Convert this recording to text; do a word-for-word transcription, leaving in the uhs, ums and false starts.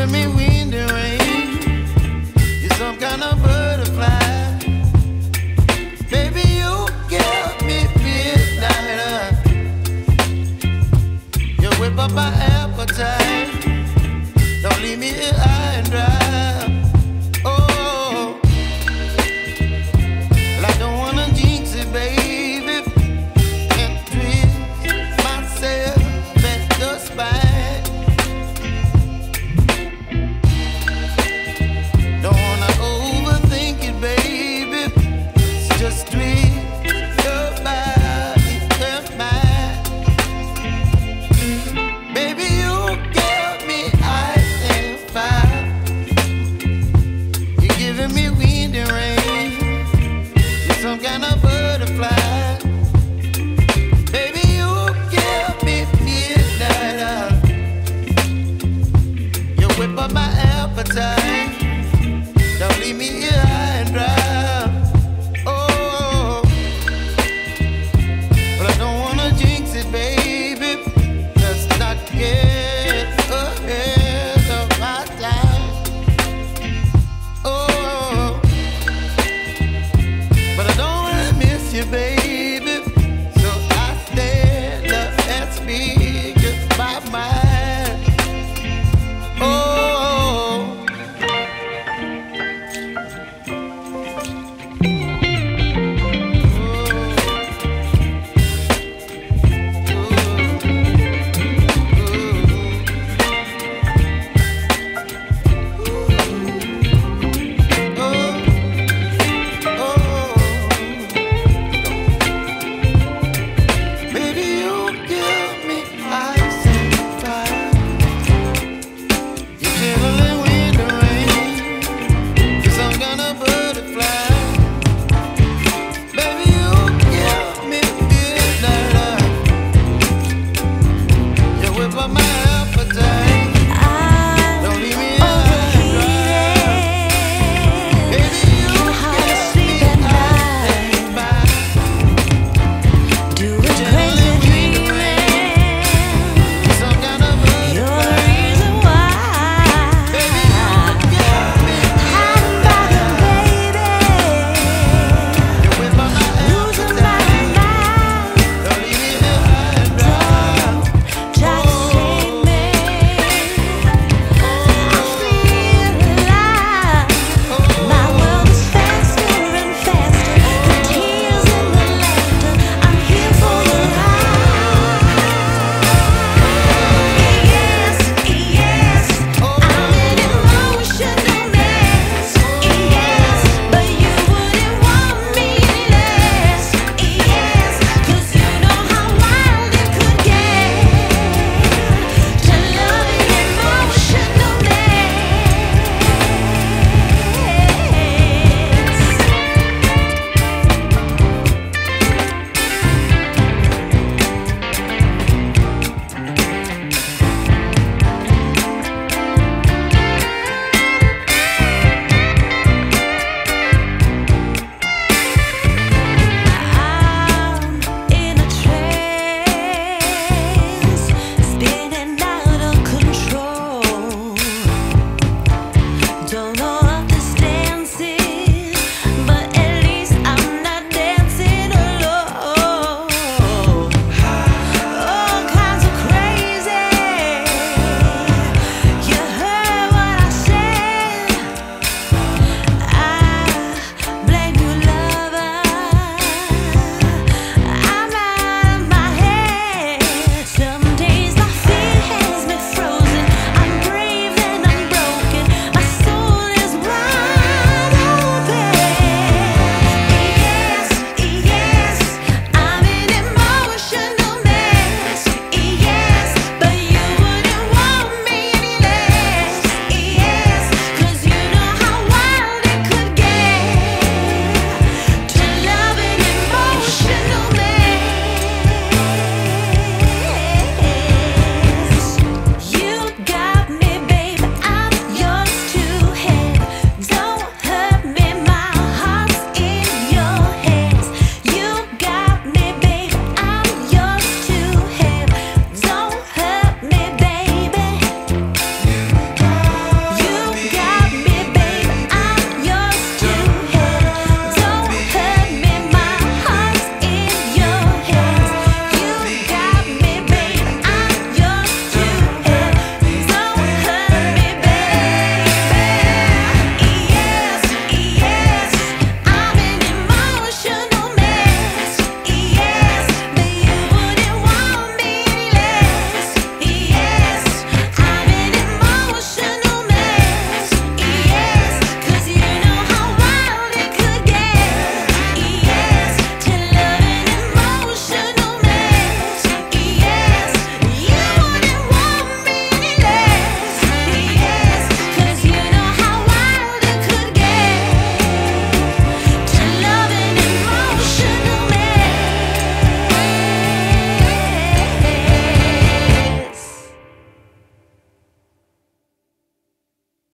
giving me wind and rain. You're some kind of butterfly. Baby, you give me midnight. You whip up my appetite. Don't leave me here high and dry. Oh, well, I don't wanna jinx it, baby. Can't twist myself at the spine. Don't wanna overthink it, baby. It's just twist your body and mine. Baby, you give me ice and fire. You're giving me wind and rain. You're some kind of butterfly. Baby, you give me midnight. You whip up my appetite. Don't leave me here